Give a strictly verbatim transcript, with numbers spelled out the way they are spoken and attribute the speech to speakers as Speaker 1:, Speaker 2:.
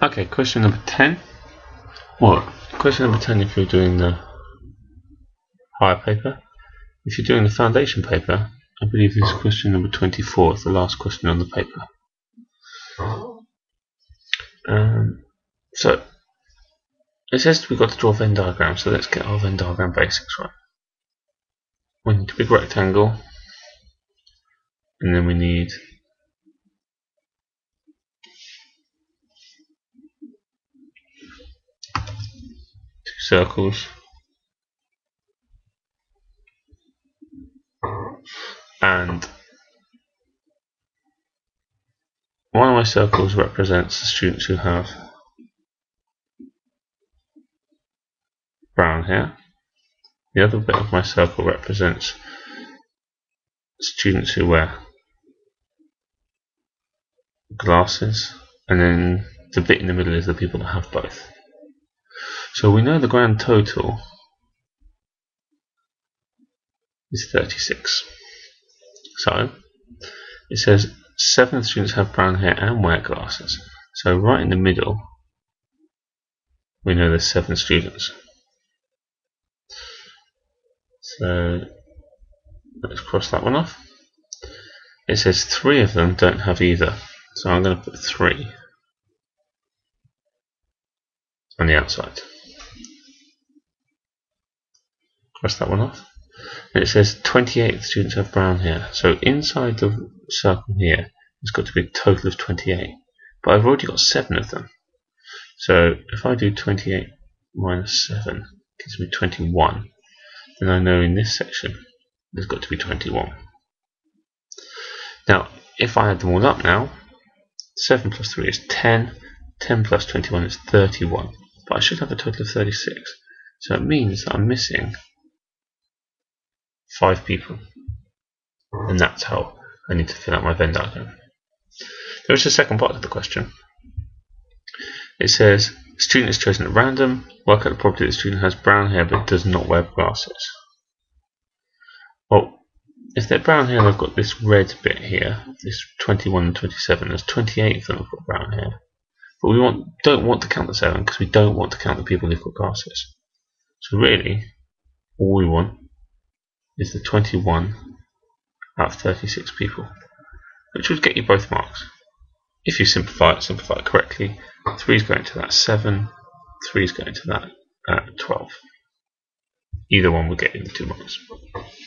Speaker 1: Okay, question number ten. Well, question number ten if you're doing the higher paper. If you're doing the foundation paper, I believe this is question number twenty-four, it's the last question on the paper. Um, so, it says we've got to draw a Venn diagram, so let's get our Venn diagram basics right. We need a big rectangle, and then we need two circles, and one of my circles represents the students who have brown hair. The other bit of my circle represents students who wear glasses, and then the bit in the middle is the people that have both. So we know the grand total is thirty-six. So it says seven of the students have brown hair and wear glasses. So right in the middle we know there's seven students. So let's cross that one off. It says three of them don't have either. So I'm going to put three on the outside. Cross that one off. And it says twenty-eight students have brown hair. So inside the circle here, it's got to be a total of twenty-eight. But I've already got seven of them. So if I do twenty-eight minus seven, it gives me twenty-one. Then I know in this section, there's got to be twenty-one. Now, if I add them all up now, seven plus three is ten. ten plus twenty-one is thirty-one. But I should have a total of thirty-six. So it means that I'm missing five people, and that's how I need to fill out my Venn diagram. There is a second part of the question. It says, student is chosen at random, work out the probability the student has brown hair but does not wear glasses. Well, if they're brown hair, they've got this red bit here, this twenty-one and twenty-seven, there's twenty-eight of them who've got brown hair. But we want, don't want to count the seven because we don't want to count the people who've got glasses. So really, all we want is the twenty-one out of thirty-six people, which would get you both marks. If you simplify it, simplify it correctly, three is going to that seven, three is going to that uh, twelve. Either one will get you the two marks.